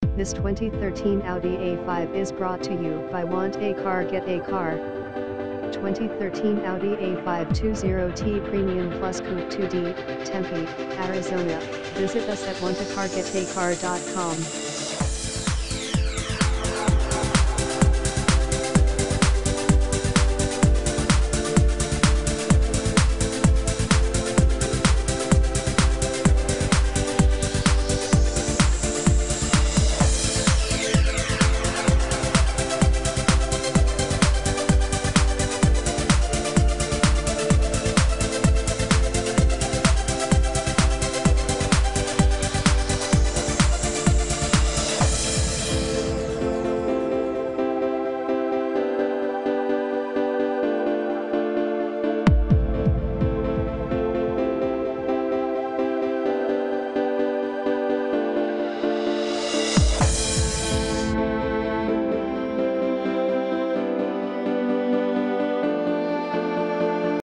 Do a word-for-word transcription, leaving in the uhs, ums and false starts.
This twenty thirteen Audi A five is brought to you by Want a Car Get a Car. twenty thirteen Audi A five twenty T Premium Plus Coupe two D, Tempe, Arizona. Visit us at want a car get a car dot com.